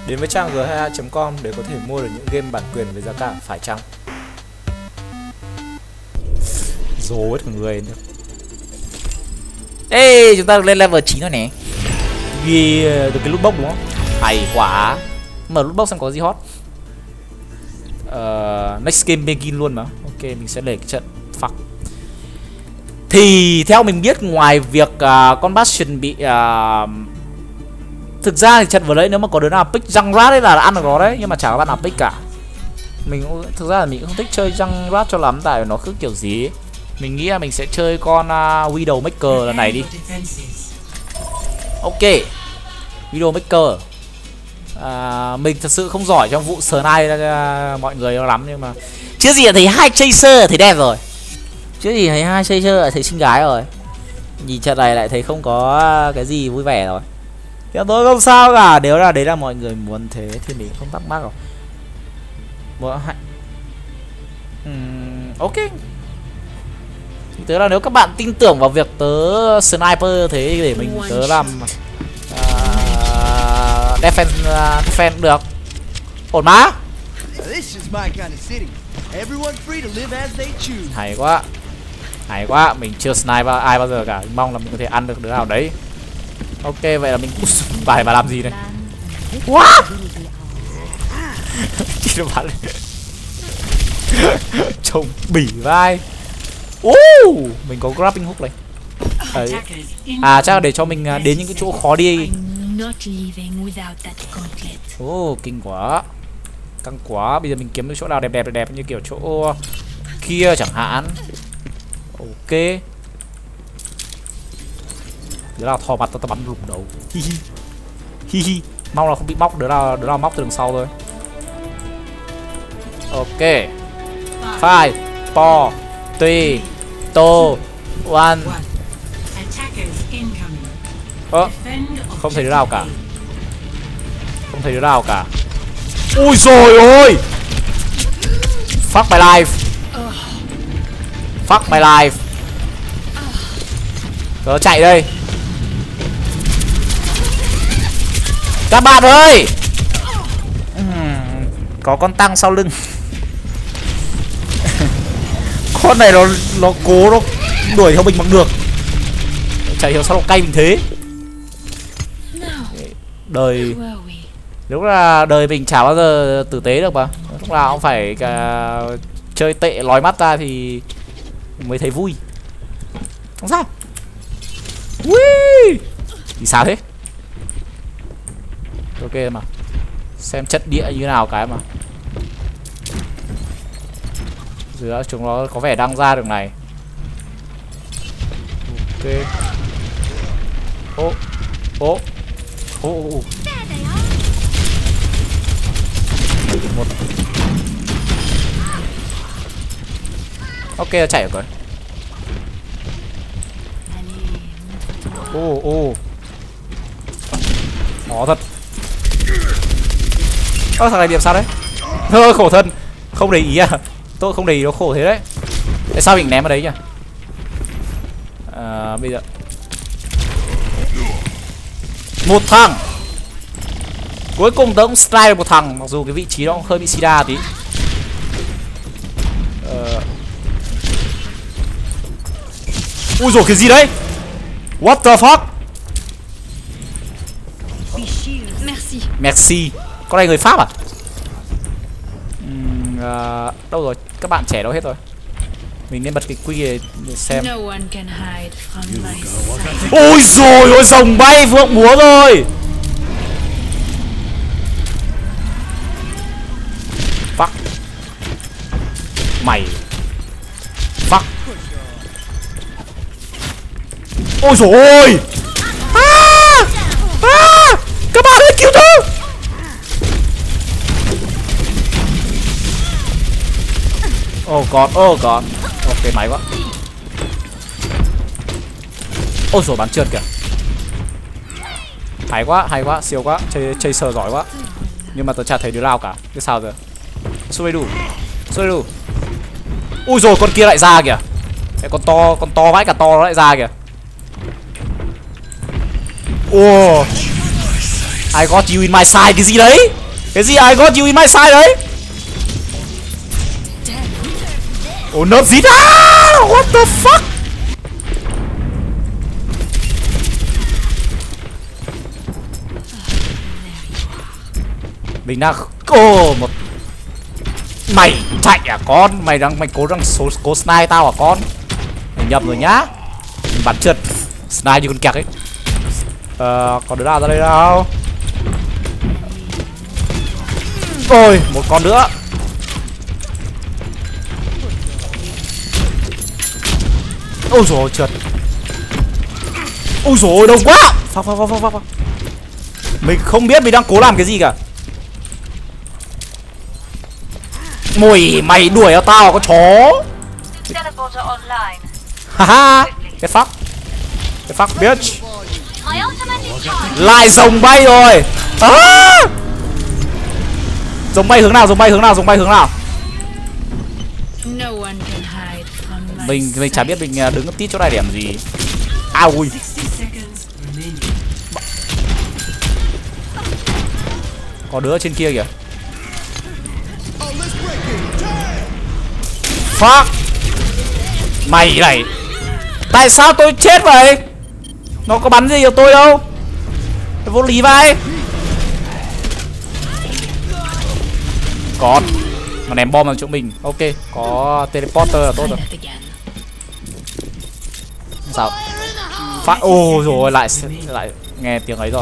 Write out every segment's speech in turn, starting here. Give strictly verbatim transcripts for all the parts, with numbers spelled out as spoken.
Đến với trang g hai a chấm com để có thể mua được những game bản quyền với giá cả phải chăng. Dối hết cả người nữa. Ê, chúng ta lên level chín rồi nè. Ghi được cái loot box đúng không? Hay quá. Mở loot box xem có gì hot. uh, Next game begin luôn mà. Ok, mình sẽ để cái trận fuck. Thì theo mình biết, ngoài việc uh, con Bastion bị uh, thực ra thì trận vừa đấy nếu mà có đứa nào pick Junkrat ấy là ăn được nó đấy, nhưng mà chẳng có bạn nào pick cả. Mình cũng, thực ra là mình cũng không thích chơi Junkrat cho lắm, tại nó cứ kiểu gì ấy. Mình nghĩ là mình sẽ chơi con uh, Widowmaker lần này đi. Ok, Widowmaker. À, mình thật sự không giỏi trong vụ snipe uh, mọi người lắm, nhưng mà chứ gì là thấy hai chaser thấy đẹp rồi. Chứ gì thấy hai chaser là thấy xinh gái rồi. Nhìn trận này lại thấy không có cái gì vui vẻ rồi. Theo tôi không sao cả, nếu là đấy là mọi người muốn thế thì mình không thắc mắc rồi. Một hai. Uhm, ok. Tớ là nếu các bạn tin tưởng vào việc tớ sniper thế để mình tớ làm uh, defense, uh, defense cũng được. Ổn má. Hay quá. Hay quá, mình chưa sniper ai bao giờ cả. Mong là mình có thể ăn được đứa nào đấy. Ok, vậy là mình bài mà làm gì đây? What? Chỉ được bắn trông bỉ vai. Uh, mình có grabbing hook này. Đấy. À chắc là để cho mình đến những cái chỗ khó đi. Oh, kinh quá. Căng quá. Bây giờ mình kiếm được chỗ nào đẹp đẹp đẹp đẹp như kiểu chỗ kia chẳng hạn. Ok. Đứa nào thò mặt tao tao bắn lủng đầu. Hi hi. Hi hi. Mong là không bị móc, đứa nào đứa nào móc từ đằng sau thôi. Ok. Five, four, three, two, one. Ơ, không thấy đứa nào cả. Không thấy đứa nào cả. Ui rồi ôi. Fuck my life. Fuck my life. Tớ chạy đây. Các bạn ơi. uhm, Có con tăng sau lưng. Con này nó nó cố nó đuổi theo mình bằng được. Chạy theo sao nó cay mình thế. Đời lúc là đời mình chả bao giờ tử tế được mà. Lúc nào cũng phải cả chơi tệ lói mắt ra thì mới thấy vui. Không sao. Ui. Thì sao thế? Ok mà. Xem chất địa như nào cái mà. Giữa chúng nó có vẻ đang ra đường này. Ok. Ô. Ô. Ô. Ô. Một. Ok, chạy rồi. Ô ô. Khó thật. Ơ, thằng này điểm sao đấy? Thôi khổ thân. Không để ý à? Tôi không để ý nó khổ thế đấy. Tại sao mình ném vào đấy nhỉ? À, bây giờ một thằng. Cuối cùng tớ cũng strike được một thằng. Mặc dù cái vị trí nó cũng hơi bị sida tí. Ờ... Ui dồi, cái gì đấy? What the fuck? Merci. Merci. Con này người Pháp à? Uhm, uh, đâu rồi? Các bạn trẻ đâu hết rồi? Mình nên bật cái quy để xem. Ôi rồi ôi, rồng bay vượng múa rồi. Fuck. Mày. Fuck. Ôi dồi ôi. À! À! Các bạn ơi, cứu tôi. Oh god, oh god. Ok, máy quá. Ôi dồi, bắn trượt kìa. Hay quá, hay quá, siêu quá. Chơi chơi sờ giỏi quá. Nhưng mà tớ chả thấy đứa nào cả. Cái sao giờ? Xuôi đủ. Xuôi đủ. Ui dồi, con kia lại ra kìa. Cái con to, con to vãi cả to nó lại ra kìa. Ồ. I got you in my side cái gì đấy? Cái gì I got you in my side đấy? Oh no gì đó? What the fuck? Mình đang ô một mày chạy à con, mày đang mày cố đang số cố snipe tao à con, mày nhầm rồi nhá, mình bắn trượt snipe như con kẹt ấy. Ờ, còn đứa nào ra đây đâu? Ôi một con nữa. Ôi rồi trượt. Ôi rồi đông quá. Phá phá phá phá phá. Mình không biết mình đang cố làm cái gì cả. Mùi mày đuổi theo tao con chó. Haha. Cái fuck. Cái fuck bitch. Lại rồng bay rồi. À! Rồng bay hướng nào, rồng bay hướng nào, rồng bay hướng nào. Mình mình chả biết mình đứng tít chỗ này để làm gì. À ui. Có đứa trên kia kìa. Fuck. Mày này. Tại sao tôi chết vậy? Nó có bắn gì vào tôi đâu. Tôi vô lý vai. Còn mà ném bom vào chỗ mình. Ok, có teleporter là tốt rồi. Sao? Phát ô rồi lại lại nghe tiếng ấy rồi.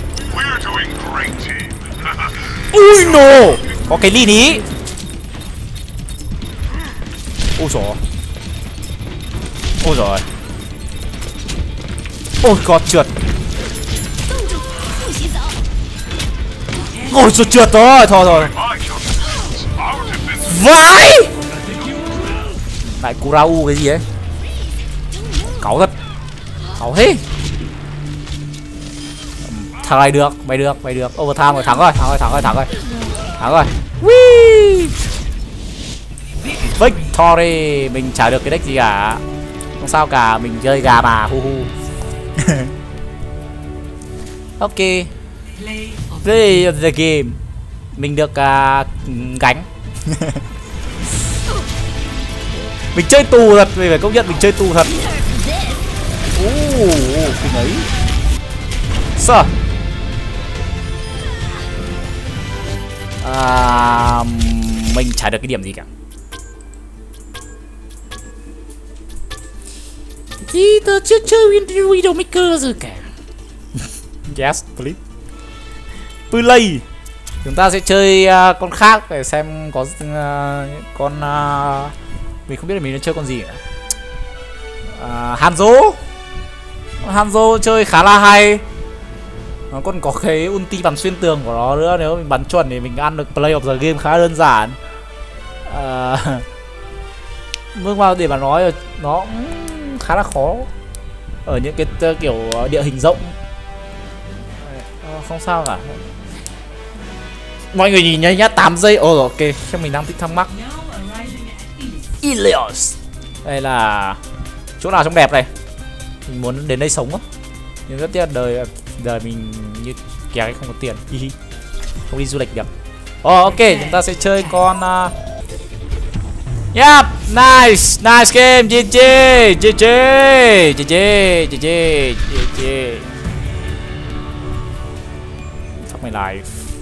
Ui no, có cái lìn ý. Ôi rồi. Ôi rồi. Ôi god trượt. Ôi rồi trượt rồi, thôi rồi. Vãi. Lại Kurau cái gì ấy. Cáu thật. Cáu thế. Thằng này được, mày được, mày được. Overtime rồi, thắng rồi, thắng rồi, thắng rồi, thắng rồi. Thắng rồi. Whee. Victory. Mình chả được cái deck gì cả. Không sao cả, mình chơi gà mà. Hu hu. Ok. Play the game. Mình được uh, gánh. Mình chơi tù thật, mình phải công nhận mình chơi tù thật. Uuuu, cái ấy. Sao? À, mình chả được cái điểm gì cả. Thì tớ chưa chơi Widowmaker rồi cả. Yes, please. Play. Chúng ta sẽ chơi uh, con khác để xem có uh, con uh, mình không biết là mình nên chơi con gì nữa. Uh, Hanzo. Hanzo chơi khá là hay. Nó còn có cái ulti bắn xuyên tường của nó nữa, nếu mình bắn chuẩn thì mình ăn được play of the game khá đơn giản. Uh, bước vào để mà nói nó khá là khó ở những cái uh, kiểu địa hình rộng. Uh, không sao cả. Mọi người nhìn nhá nhá, tám giây. Ồ ok, chắc mình đang thích thắc mắc. Ilios. Đây là chỗ nào trong đẹp này. Mình muốn đến đây sống á. Nhưng rất tiếc là đời đời mình như kéo không có tiền. Không đi du lịch được. Ồ ok, chúng ta sẽ chơi con uh... Yep, nice, nice game, gi gi, gi gi, gi gi, gi gi, gi gi. Fuck my life.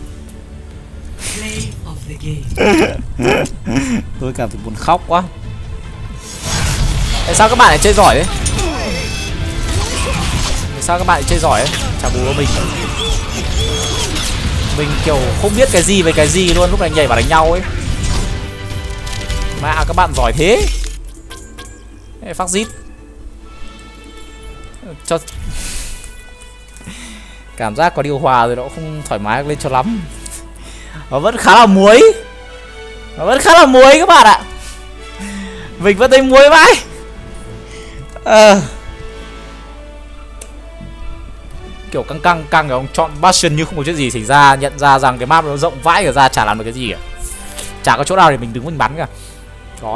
Tôi cảm thấy buồn khóc quá. Tại sao các bạn lại chơi giỏi đấy? Tại sao các bạn lại chơi giỏi ấy? Chả bù mình. Mình kiểu không biết cái gì về cái gì luôn, lúc này nhảy vào đánh nhau ấy. Mà các bạn giỏi thế. Phát zit. Cho cảm giác có điều hòa rồi nó không thoải mái lên cho lắm. Nó vẫn khá là muối. Nó vẫn khá là muối các bạn ạ. Mình vẫn thấy muối vãi. à. Kiểu căng căng căng ông chọn Bastion như không có chuyện gì xảy ra. Nhận ra rằng cái map nó rộng vãi, ra chả làm được cái gì cả. Chả có chỗ nào để mình đứng mình bắn cả. God.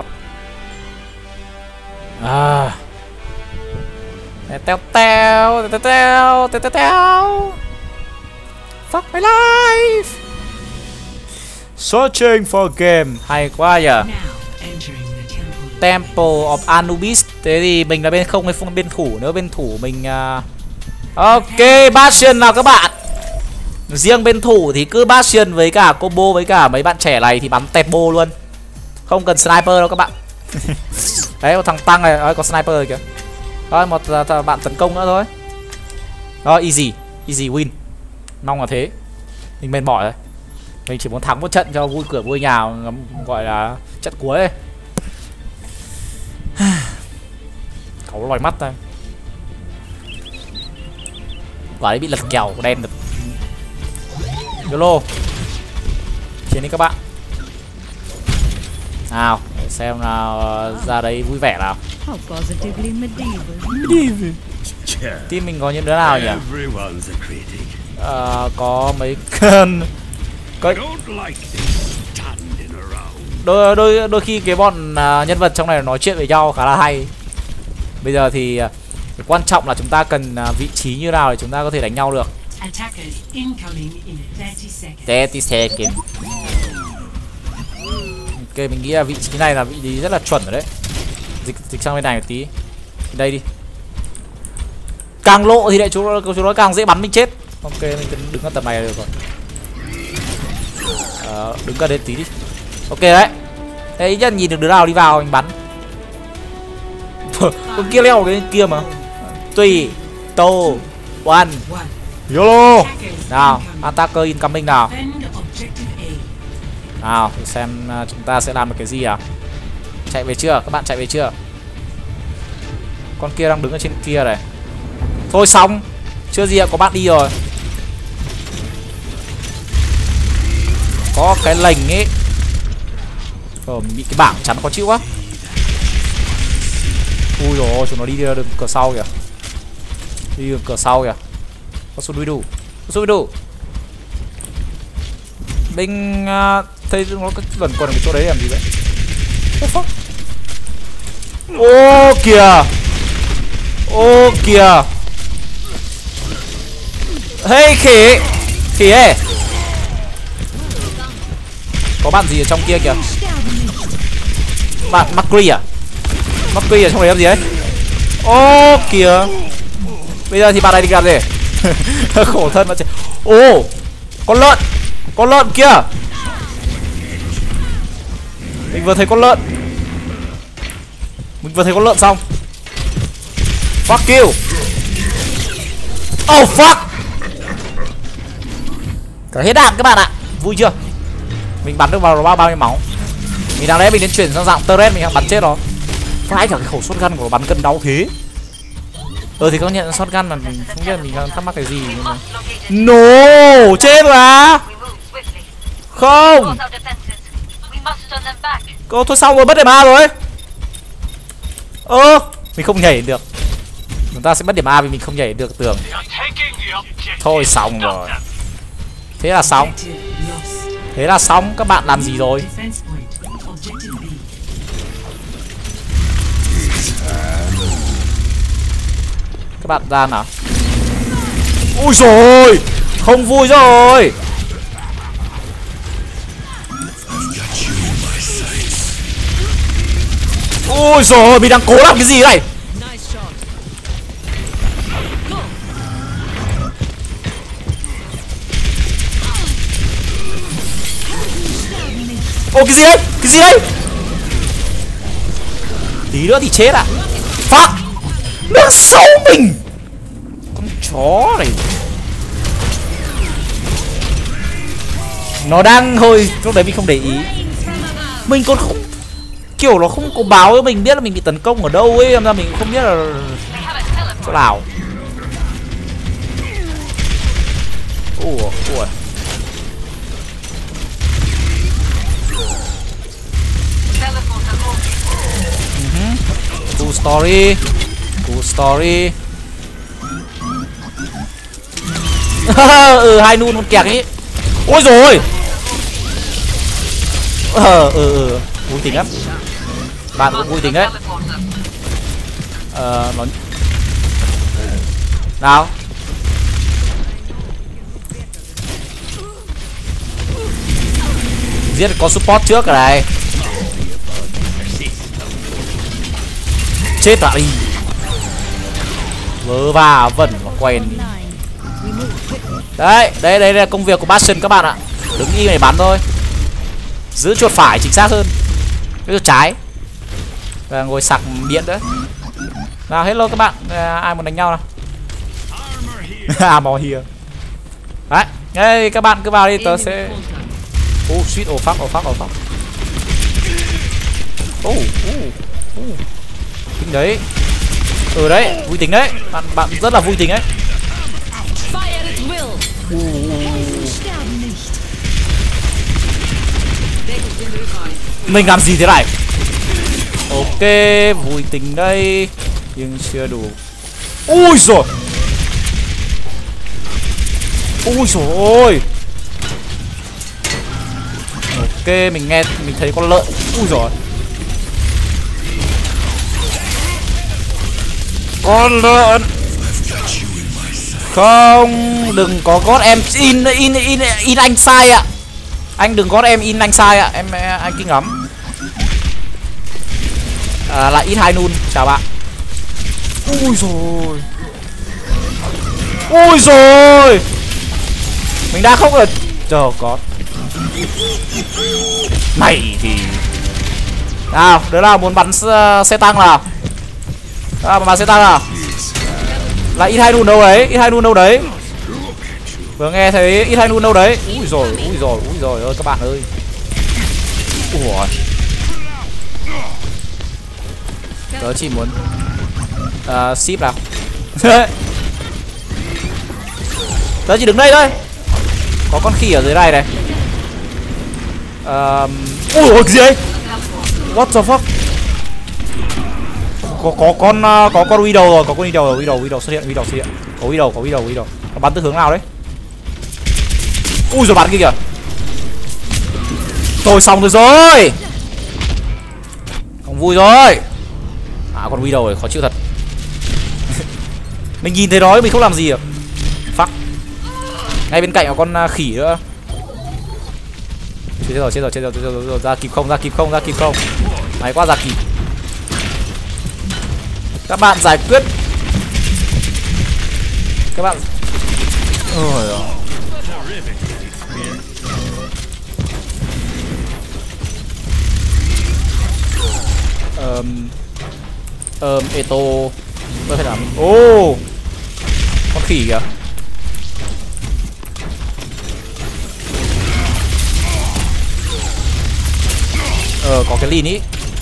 À. Teo teo teo teo teo teo teo. Fuck my life. Searching for game. Hay quá nhỉ. Temple of Anubis. Thế thì mình là bên không hay không bên thủ. Nếu bên thủ mình uh... ok, Bastion nào các bạn. Riêng bên thủ thì cứ Bastion với cả combo với cả mấy bạn trẻ này thì bắn tẹt bô luôn. Không cần sniper đâu các bạn. Đấy, một thằng tăng này, đấy, có sniper rồi kìa. Rồi, một uh, bạn tấn công nữa thôi. Rồi, easy, easy win. Mong là thế. Mình mệt mỏi rồi. Mình chỉ muốn thắng một trận cho vui cửa vui nhà, gọi là trận cuối ấy. Cáu lòi mắt đây. Quả đấy bị lật kèo đen được. YOLO. Chiến đi các bạn. Nào, để xem nào ra đây vui vẻ nào. Team mình có những đứa nào nhỉ? À, có mấy cân. Có... Đôi, đôi, đôi khi cái bọn uh, nhân vật trong này nói chuyện với nhau khá là hay. Bây giờ thì uh, quan trọng là chúng ta cần uh, vị trí như nào để chúng ta có thể đánh nhau được. ba mươi seconds. Ok, mình nghĩ là vị trí này là vị trí rất là chuẩn rồi đấy. Dịch dịch sang bên này một tí. Đây đi. Càng lộ thì lại chúng chúng nó càng dễ bắn mình chết. Ok, mình đứng ở tầm này là được rồi. À, đứng gần đến tí đi. Ok đấy. Thế ý nhất nhìn được đứa nào đi vào mình bắn. Con kia leo cái kia mà. Tùy tô one YOLO. Nào, attacker incoming nào. Nào, để xem uh, chúng ta sẽ làm được cái gì à. Chạy về chưa? Các bạn chạy về chưa? Con kia đang đứng ở trên kia này. Thôi xong. Chưa gì ạ, có bạn đi rồi. Có cái lệnh ấy. Ờ, mình bị cái bảng chắn khó chịu quá. Ui dồi ôi, chúng nó đi đường cửa sau kìa. Đi đường cửa sau kìa. Có xuống đuôi đủ. Có xuống đuôi đủ. Mình uh, thấy nó có lần còn cái chỗ đấy làm gì vậy? Ô kìa. Ô kìa. Hey khỉ. Khỉ ê. Có bạn gì ở trong kia kìa. Bạn Macri à? Macri ở trong đấy làm gì đấy? Ô kìa. Bây giờ thì bạn này đi làm gì? Khổ thân mà chạy. Ô, con lợn. Con lợn kia. Mình vừa thấy con lợn. Mình vừa thấy con lợn xong. Fuck you. Oh fuck. Cả hết đạn các bạn ạ. Vui chưa? Mình bắn được vào bao bao nhiêu máu. Mình đang lẽ mình đến chuyển sang dạng turret mình đang bắn chết nó. Phải cả cái khẩu shotgun của nó bắn cân đau thế. Ờ thì công nhận shotgun mà mình không biết là mình đang thắc mắc cái gì nhưng mà... No, chết rồi à? Không. Cô thôi xong rồi, mất điểm A rồi. Ơ, mình không nhảy được. Chúng ta sẽ mất điểm A vì mình không nhảy được tường. Thôi xong rồi. Thế là xong. Thế là xong, các bạn làm gì rồi? Các bạn ra nào. Ui rồi, không vui rồi. Ôi rồi, mình đang cố làm cái gì này? Ô cái gì đấy? Cái gì đấy? Tí nữa thì chết à? Fuck! Nó xấu mình! Con chó này. Nó đang thôi, lúc đấy mình không để ý. Mình còn không kiểu nó không có báo cho mình biết là mình bị tấn công ở đâu ấy, làm ra mình không biết là chỗ nào. Ủa, ủa. Uh-huh. Cool story. Cool story. Ừ, hai nun con kẹt ấy. Ôi rồi. Ờ, ừ, ừ. Vui tính lắm. Bạn cũng vui tính đấy. Ờ, nó... Nào. Giết con support trước rồi này. Chết lại đi. Vớ va vẩn và quen. Đấy, đây đây là công việc của Bastion các bạn ạ. Đứng im để bắn thôi. Giữ chuột phải chính xác hơn. Cái chuột trái. Và ngồi sạc điện đấy. Nào hello các bạn, à, ai muốn đánh nhau nào? À mò here. Đấy, đây các bạn cứ vào đi, tớ sẽ. Ô oh, shit, ồ phát, ồ phát, ồ phát. Ô, ô, ô. Tính đấy. Ừ đấy, vui tính đấy. Bạn bạn rất là vui tính đấy. Uh. Mình làm gì thế này? Ok, vui tính đây. Nhưng chưa đủ. Ui rồi. Ui rồi. Ok, mình nghe, mình thấy con lợn. Ui rồi. Con lợn. Không, đừng có gót em in in in in anh sai ạ. Anh đừng gót em in anh sai ạ, em anh kinh lắm. À, là ít hai nun, chào bạn. Ui rồi. Ui rồi. Mình đã không được. Trời có. Này thì. Nào, đứa nào muốn bắn xe tăng nào? À, bắn xe tăng nào? Là ít hai nun đâu đấy, ít hai nun đâu đấy. Vừa nghe thấy ít hai nun đâu đấy. Ui rồi, ui rồi, ui rồi ơi các bạn ơi. Ui. Tớ chỉ muốn uh, ship nào. Tớ chỉ đứng đây thôi. Có con khỉ ở dưới này này. Uh, ui ôi cái gì đấy? What the fuck? Có có con uh, có con Widow rồi, có con Widow rồi, Widow Widow xuất hiện, Widow xuất hiện. Có Widow, có Widow, Widow. Nó bắn từ hướng nào đấy? Ui rồi bắn kia kìa. Tôi xong rồi rồi. Không vui rồi. À con Widow rồi, khó chịu thật. Mình nhìn thấy đó mình không làm gì được. Fuck. Ngay bên cạnh có con uh, khỉ nữa. Chết rồi, chết rồi, chết rồi, chết rồi, chết rồi, ra kịp không, ra kịp không, ra kịp không. May quá ra kịp. Các bạn giải quyết. Các bạn. Ôi giời. Ờm Ờm Eto. Tôi phải làm. Ô oh. Con khỉ kìa. Ờ có cái lìn ý.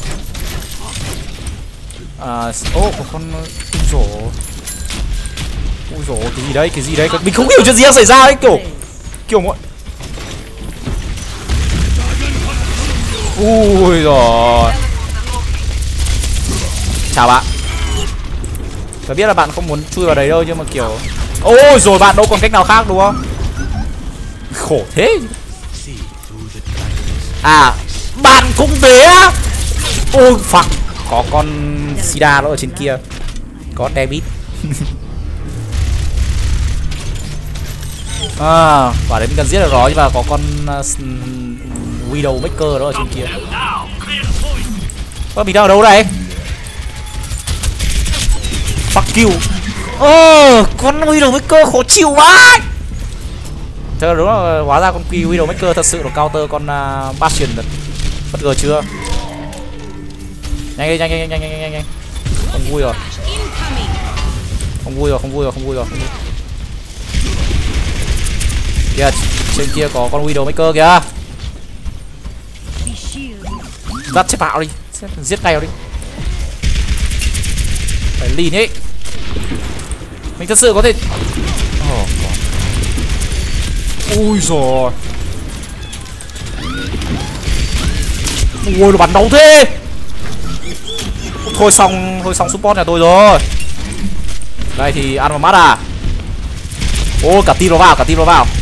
À ô oh, có con ui dồi. Ui dồi cái gì đấy, cái gì đấy. Mình không hiểu chuyện gì đang xảy ra ấy, kiểu kiểu mọi. Ui rồi. Chào bạn. Tôi biết là bạn không muốn chui vào đấy đâu nhưng mà kiểu. Ôi rồi bạn đâu còn cách nào khác đúng không? Khổ thế. À bạn cũng thế á. Ôi fuck. Có con Sida nó ở trên kia. Có David. À quả đấy mình cần giết được nó nhưng mà có con uh, Widow Maker đó ở trên kia. Ơ mình đang ở đâu đây? Fuck you. Ơ oh, con Widow Maker khó chịu quá. Thế đúng là hóa ra con Widow Maker thật sự là counter con uh, Bastion thật. Bất ngờ chưa? Nhanh đi, nhanh nhanh nhanh nhanh nhanh nhanh. Không vui rồi. Không vui rồi, không vui rồi, không vui rồi. Kìa, trên kia có con Widow Maker kìa. Dắt chết bạo đi, giết ngay vào đi. Phải lìn ấy. Mình thật sự có thể. Oh, ui giời. Ui nó bắn đấu thế. Thôi xong, thôi xong support nhà tôi rồi. Đây thì ăn vào mắt à. Ô cả team nó vào, cả team nó vào.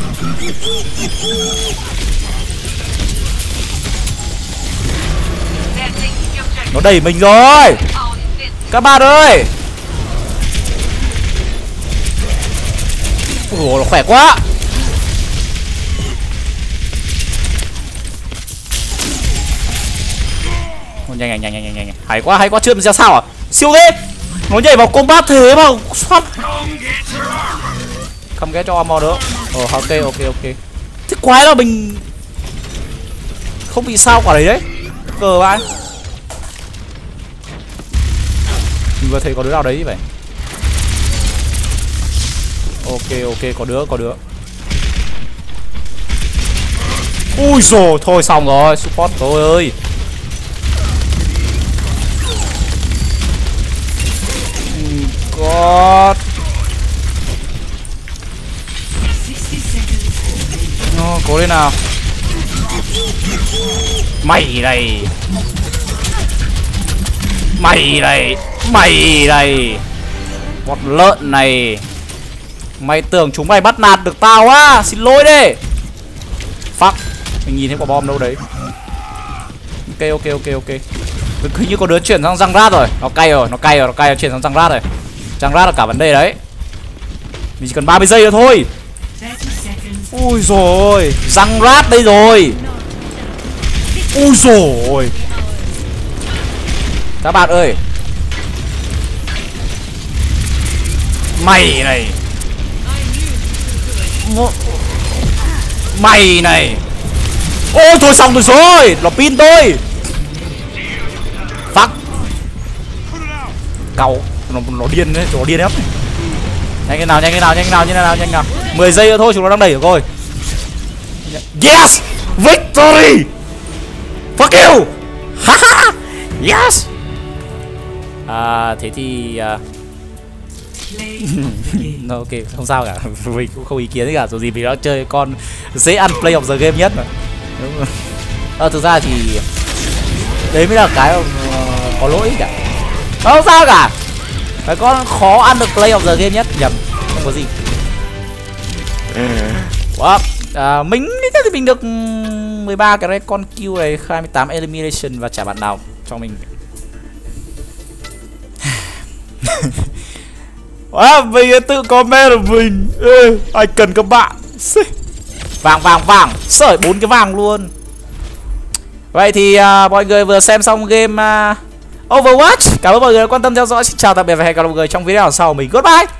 Nó đẩy mình rồi. Các bạn ơi. Ủa nó khỏe quá. nhanh nhanh nhanh nhanh nhanh hay quá hay quá. Chưa ra sao à, siêu thế, nó nhảy vào combat thế mà phát không ghé cho armor nữa. Ờ ok ok ok. Thế quái là mình không bị sao quả đấy đấy, cờ bạn. Mình vừa thấy có đứa nào đấy vậy. Ok ok, có đứa có đứa. Ui rồi thôi xong rồi, support tôi ơi. God. Nó cố lên nào. Mày đây. Mày đây. Mày đây. Bọt lợn này. Mày tưởng chúng mày bắt nạt được tao á? Xin lỗi đi. Fuck. Mình nhìn thấy quả bom đâu đấy. Ok ok ok ok. Hình như có đứa chuyển sang răng rát rồi. Nó cay rồi, nó cay rồi, nó cay rồi, chuyển sang răng rát rồi. Răng rát là cả vấn đề đấy. Mình chỉ cần ba mươi giây nữa thôi. Ui rồi, răng rát đây rồi. Ui rồi. Các bạn ơi. Mày này. Mày này. Ôi thôi xong rồi rồi, nó pin tôi. Fuck. Cậu nó, nó điên đấy, nó điên ép. Nhanh cái nào, nhanh cái nào, nhanh cái nào, nhanh cái nào, nhanh nào. mười giây nữa thôi, chúng nó đang đẩy được rồi. Yes! Victory! Fuck you! Haha! Yes! À, thế thì uh... no, ok, không sao cả. Mình cũng không ý kiến gì cả, dù gì vì đã chơi con dễ ăn play of the game nhất mà. Đúng rồi. À, thực ra thì đấy mới là cái uh, có lỗi cả. Không sao cả. Cái con khó ăn được play of the game nhất. Nhầm, không có gì. Wow. À, mình thì mình được mười ba cái con kill này, hai mươi tám elimination và chả bạn nào cho mình. Wow, mình tự comment của mình. Ê, ai cần các bạn. Vàng vàng vàng, sởi bốn cái vàng luôn. Vậy thì uh, mọi người vừa xem xong game uh, Overwatch. Cảm ơn mọi người đã quan tâm theo dõi. Xin chào tạm biệt và hẹn gặp lại mọi người trong video sau. Mình goodbye.